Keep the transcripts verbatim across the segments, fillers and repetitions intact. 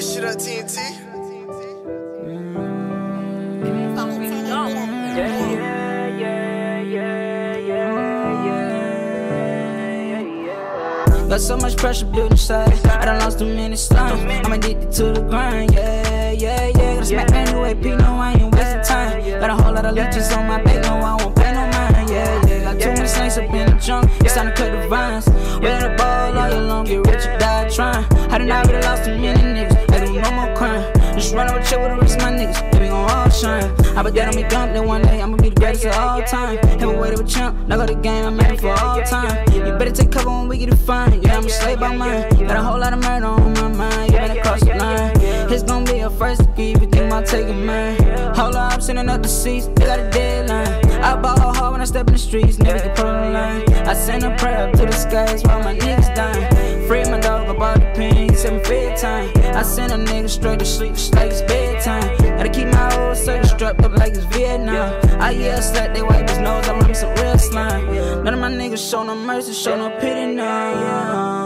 that shit up, T N T. Got so much pressure built inside. I done lost too many slimes. I'm addicted to the grind. Yeah, yeah, yeah. Gotta smack that new A P. No, I ain't wasting time. Got a whole lot of leeches on my back. No, I won't pay no mind. Yeah, yeah. Got too many snakes up in the junk. It's time to cut the vines. We're the ball all year long. Get rich or die trying. I done already lost too many niggas. I do no more crime. Just run over check with the rest of my niggas. They be gon' all shine. I bet that on me dump. Then one day I'ma be the greatest of all time. Heavyweight of a champ. Now got the game. I'm made for all time. You better take cover when we get it fine. Yeah, I'm a slave by mine. Got a whole lot of murder on my mind. You better cross the line. It's gon' be a first degree if you think about taking mine. Hold up, I'm sending up the seats. They got a deadline. I ball hard when I step in the streets. Never can pull the line. I send a prayer up to the skies while my niggas dying. Free my dog about the pen. He said my bedtime. I send a nigga straight to sleep just like it's bedtime. Gotta keep my old circle strapped up like it's Vietnam. I yell slap, they wipe his nose. I run some real slime. None of my niggas show no mercy, show no pity, no.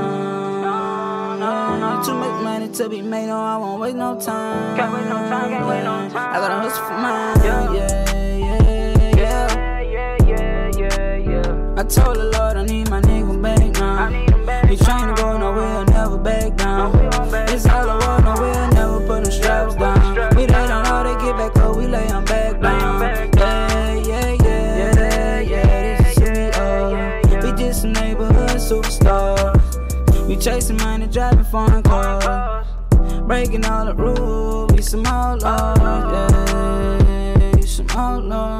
To make money to be made, no, I won't waste no time. Can't wait no time, can't wait no time. I gotta hustle for mine. Yeah, yeah, yeah, yeah, yeah, yeah, yeah. I told the Lord I need my nigga back now. He trying to go nowhere, never back down. It's all I want, no, we'll never put them straps down. We lay down all they get back up, we lay them back down. Yeah, yeah, yeah, yeah, yeah. This is who we are. We just some neighborhood superstars. We chasing money, driving foreign cars, breaking all the rules. We some outlaws, yeah, we some outlaws.